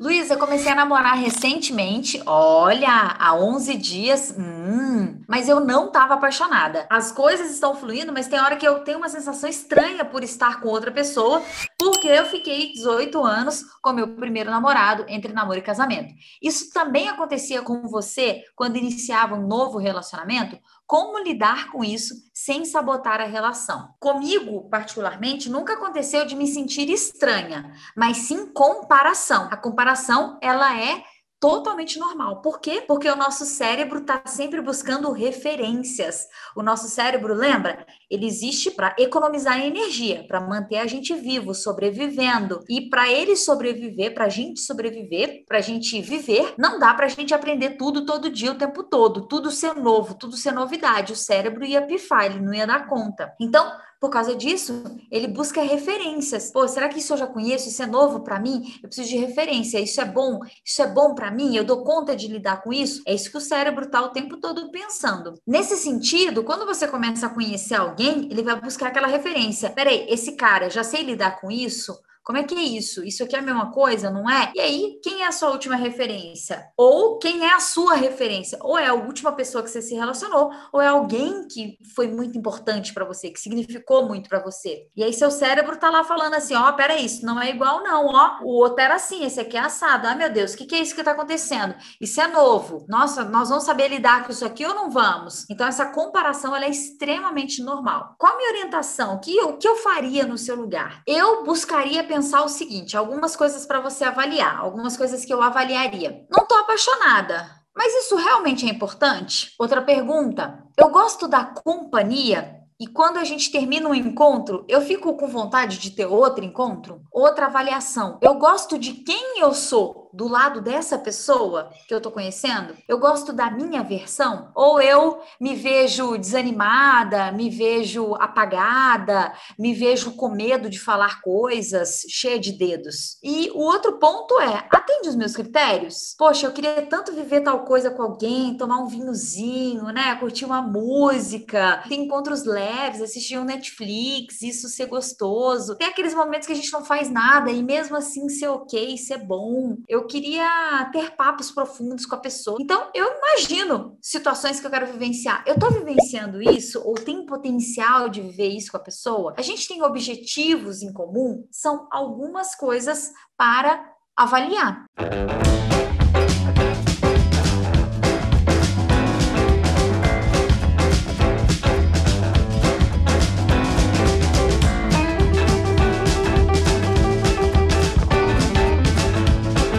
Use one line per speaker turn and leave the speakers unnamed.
Luísa, eu comecei a namorar recentemente, olha, há 11 dias, mas eu não estava apaixonada. As coisas estão fluindo, mas tem hora que eu tenho uma sensação estranha por estar com outra pessoa, porque eu fiquei 18 anos com meu primeiro namorado, entre namoro e casamento. Isso também acontecia com você quando iniciava um novo relacionamento? Como lidar com isso sem sabotar a relação? Comigo, particularmente, nunca aconteceu de me sentir estranha, mas sim comparação. A comparação, ela é totalmente normal. Por quê? Porque o nosso cérebro está sempre buscando referências. O nosso cérebro, lembra? Ele existe para economizar energia, para manter a gente vivo, sobrevivendo. E para ele sobreviver, para a gente sobreviver, para a gente viver, não dá para a gente aprender tudo todo dia, o tempo todo, tudo ser novo, tudo ser novidade. O cérebro ia pifar, ele não ia dar conta. Então, por causa disso, ele busca referências. Pô, será que isso eu já conheço? Isso é novo para mim? Eu preciso de referência. Isso é bom? Isso é bom para mim? Eu dou conta de lidar com isso? É isso que o cérebro está o tempo todo pensando. Nesse sentido, quando você começa a conhecer alguém, ele vai buscar aquela referência. Peraí, esse cara, já sei lidar com isso? Como é que é isso? Isso aqui é a mesma coisa, não é? E aí, quem é a sua última referência? Ou quem é a sua referência? Ou é a última pessoa que você se relacionou, ou é alguém que foi muito importante para você, que significou muito para você. E aí seu cérebro tá lá falando assim, ó, peraí, isso não é igual não, ó, o outro era assim, esse aqui é assado. Ah, meu Deus, o que que é isso que tá acontecendo? Isso é novo. Nossa, nós vamos saber lidar com isso aqui ou não vamos? Então essa comparação, ela é extremamente normal. Qual a minha orientação? O que eu faria no seu lugar? Eu buscaria pensar o seguinte, algumas coisas para você avaliar, algumas coisas que eu avaliaria. Não tô apaixonada, mas isso realmente é importante? Outra pergunta. Eu gosto da companhia e quando a gente termina um encontro, eu fico com vontade de ter outro encontro? Outra avaliação. Eu gosto de quem eu sou do lado dessa pessoa que eu tô conhecendo? Eu gosto da minha versão? Ou eu me vejo desanimada, me vejo apagada, me vejo com medo de falar coisas, cheia de dedos? E o outro ponto é, atende os meus critérios? Poxa, eu queria tanto viver tal coisa com alguém, tomar um vinhozinho, né? Curtir uma música, ter encontros leves, assistir um Netflix, isso ser gostoso. Tem aqueles momentos que a gente não faz nada e mesmo assim ser ok, ser bom. Eu queria ter papos profundos com a pessoa. Então, eu imagino situações que eu quero vivenciar. Eu tô vivenciando isso ou tenho potencial de viver isso com a pessoa? A gente tem objetivos em comum? São algumas coisas para avaliar.